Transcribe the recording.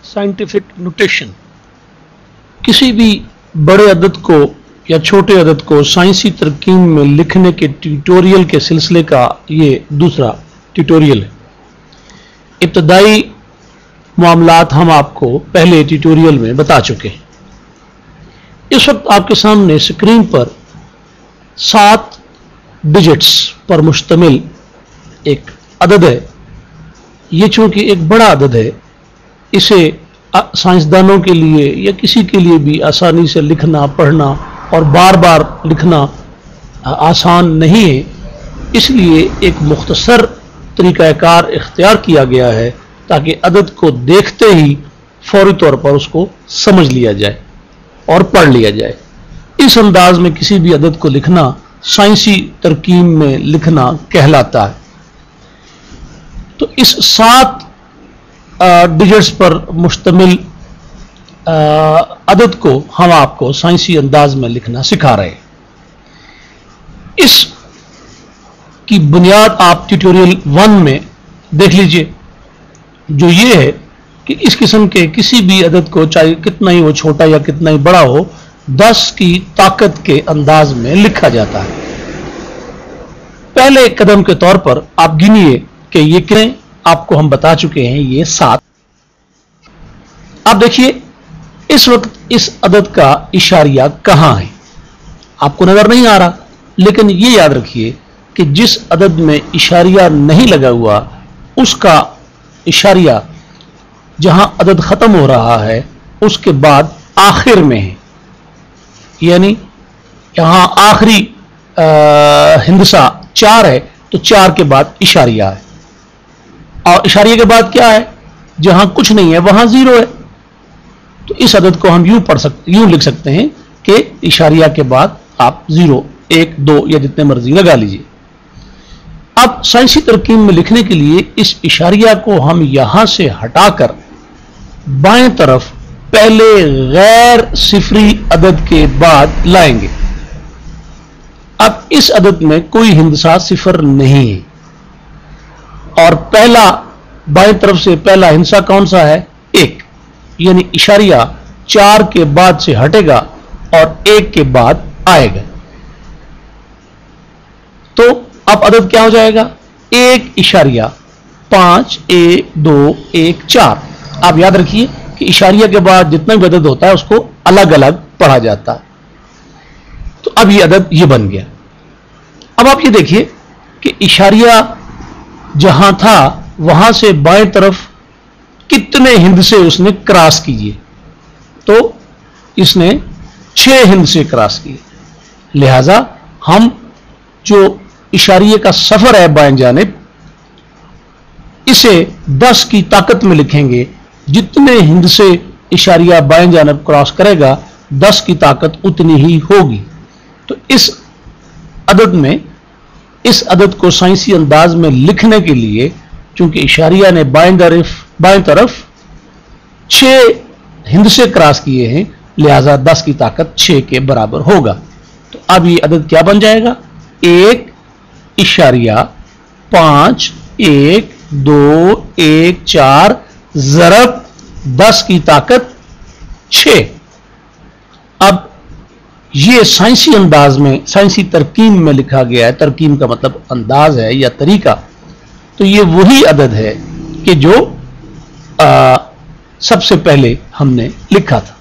Scientific notation. किसी भी बड़े अदद को या छोटे अदद को साइंसी तरकीब में लिखने के ट्यूटोरियल के सिलसिले का ये दूसरा ट्यूटोरियल है। इब्तदाई मामलात हम आपको पहले ट्यूटोरियल में बता चुके हैं। इस वक्त आपके सामने स्क्रीन पर 7 डिजिट्स पर मुश्तमिल एक अदद है। ये चूंकि एक बड़ा अदद है, इसे साइंसदानों के लिए या किसी के लिए भी आसानी से लिखना, पढ़ना और बार बार लिखना आसान नहीं है। इसलिए एक मुख्तसर तरीक़ाकार इख्तियार किया गया है ताकि अदद को देखते ही फौरी तौर पर उसको समझ लिया जाए और पढ़ लिया जाए। इस अंदाज में किसी भी अदद को लिखना साइंसी तरकीब में लिखना कहलाता है। तो इस 7 डिजिट्स पर मुश्तमिल अदद को हम आपको साइंसी अंदाज में लिखना सिखा रहे हैं। इस की बुनियाद आप ट्यूटोरियल 1 में देख लीजिए, जो ये है कि इस किस्म के किसी भी अदद को, चाहे कितना ही वो छोटा या कितना ही बड़ा हो, 10 की ताकत के अंदाज में लिखा जाता है। पहले कदम के तौर पर आप गिनिए कि ये कितने, आपको हम बता चुके हैं ये 7। आप देखिए इस वक्त इस अदद का इशारिया कहां है, आपको नजर नहीं आ रहा, लेकिन ये याद रखिए कि जिस अदद में इशारिया नहीं लगा हुआ उसका इशारिया जहां अदद खत्म हो रहा है उसके बाद आखिर में है। यानी यहां आखिरी हिंदसा 4 है तो 4 के बाद इशारिया है, और इशारिया के बाद क्या है, जहां कुछ नहीं है वहां 0 है। तो इस अदद को हम यूं लिख सकते हैं कि इशारिया के बाद आप 0, 1, 2 या जितने मर्जी लगा लीजिए। अब साइंसी तरकीब में लिखने के लिए इस इशारिया को हम यहां से हटाकर बाएं तरफ पहले गैर सिफरी अदद के बाद लाएंगे। अब इस अदद में कोई हिंदसा सिफर नहीं है, और पहला बाएं तरफ से पहला हिंसा कौन सा है, 1। यानी इशारिया 4 के बाद से हटेगा और 1 के बाद आएगा। तो अब अदद क्या हो जाएगा, 1 इशारिया 5, 1, 2, 1, 4। आप याद रखिए कि इशारिया के बाद जितना भी अदद होता है उसको अलग अलग पढ़ा जाता है। तो अब ये अदद ये बन गया। अब आप ये देखिए कि इशारिया जहां था वहां से बाएं तरफ कितने हिंदसे उसने क्रॉस कीजिए, तो इसने 6 हिंदसे क्रॉस किए। लिहाजा हम जो इशारिये का सफर है बाएं जानिब, इसे 10 की ताकत में लिखेंगे। जितने हिंदसे इशारिया बाएं जानिब क्रॉस करेगा 10 की ताकत उतनी ही होगी। तो इस अदद में, इस अदद को साइंसी अंदाज में लिखने के लिए चूंकि इशारिया ने बाएं तरफ 6 हिंदसे क्रॉस किए हैं, लिहाजा 10 की ताकत 6 के बराबर होगा। तो अब ये अदद क्या बन जाएगा, 1 इशारिया 5, 1, 2, 1, 4 ज़रब 10 की ताकत 6। अब ये साइंसी अंदाज में, साइंसी तरकीब में लिखा गया है। तरकीब का मतलब अंदाज है या तरीका। तो ये वही अदद है कि जो सबसे पहले हमने लिखा था।